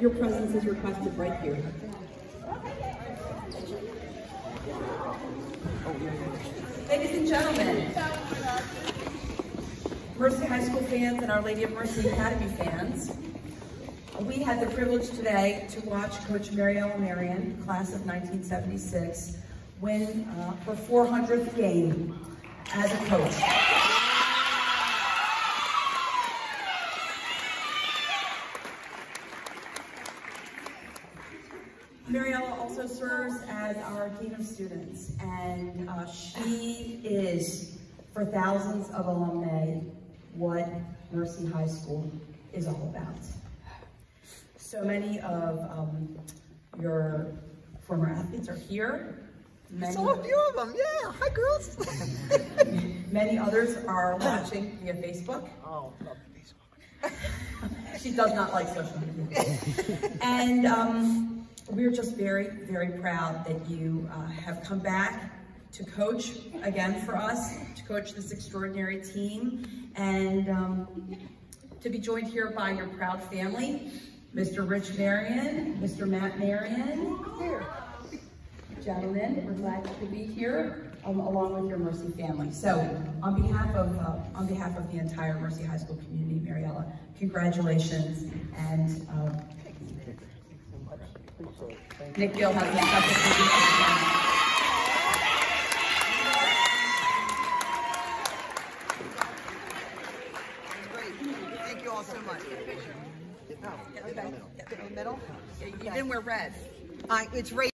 your presence is requested right here. Ladies and gentlemen, Mercy High School fans and Our Lady of Mercy Academy fans, we had the privilege today to watch Coach Mary Ella Marion, class of 1976, win her 400th game as a coach. Mary Ella also serves as our Dean of Students, and she is, for thousands of alumni, what Mercy High School is all about. So many of your former athletes are here. So a few of them, yeah. Hi, girls. Many others are watching via Facebook. Oh, love Facebook. She does not like social media. And we're just very, very proud that you have come back to coach again for us, to coach this extraordinary team, and to be joined here by your proud family, Mr. Rich Marion, Mr. Matt Marion. Here. Gentlemen, we're glad you could be here, along with your Mercy family. So, on behalf of the entire Mercy High School community, Mary Ella, congratulations, and Nick Gill has been such Great. Thank you all so much. a In the middle? You didn't wear red. It's